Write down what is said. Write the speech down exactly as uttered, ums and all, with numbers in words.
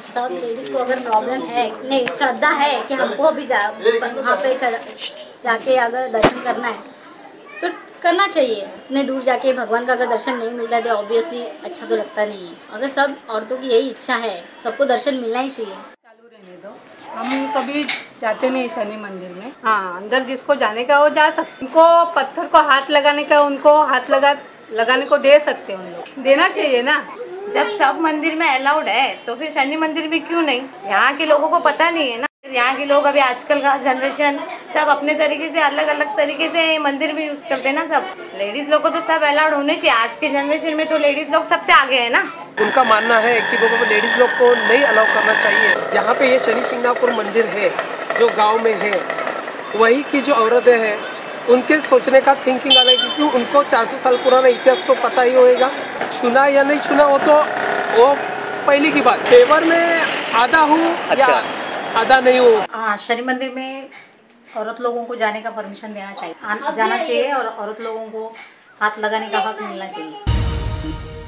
सब लेडीज को अगर प्रॉब्लम है, नहीं श्रद्धा है कि हमको भी जा वहाँ पे जाके अगर दर्शन करना है तो करना चाहिए। इतने दूर जाके भगवान का अगर दर्शन नहीं मिलता है तो ऑब्वियसली अच्छा तो लगता नहीं है। अगर सब औरतों की यही इच्छा है, सबको दर्शन मिलना ही चाहिए। चालू रहने दो, हम कभी जाते नहीं शनि मंदिर में। हाँ, अंदर जिसको जाने का वो जा सकते, उनको पत्थर को हाथ लगाने का उनको हाथ लगा लगाने को दे सकते हैं, उन लोग देना चाहिए ना। जब सब मंदिर में अलाउड है तो फिर शनि मंदिर में क्यों नहीं? यहाँ के लोगों को पता नहीं है ना। यहाँ के लोग अभी आजकल का जनरेशन सब अपने तरीके से अलग अलग तरीके से मंदिर भी यूज करते हैं ना। सब लेडीज लोग को तो सब अलाउड होने चाहिए। आज के जनरेशन में तो लेडीज लोग सबसे आगे है ना। उनका मानना है कि वो लेडीज लोग को नहीं अलाउ करना चाहिए। यहाँ पे ये शनि शिंगणापुर मंदिर है जो गाँव में है, वही की जो औरतें हैं उनके सोचने का थिंकिंग अलग है, क्योंकि उनको चार सौ साल पुराना इतिहास तो पता ही होएगा। छूना या नहीं छूना वो तो वो पहली की बात। फेवर में आधा हूँ अच्छा। या आधा नहीं हूँ। हाँ, शनि मंदिर में औरत लोगों को जाने का परमिशन देना चाहिए, जाना चाहिए और औरत लोगों को हाथ लगाने का हक मिलना चाहिए।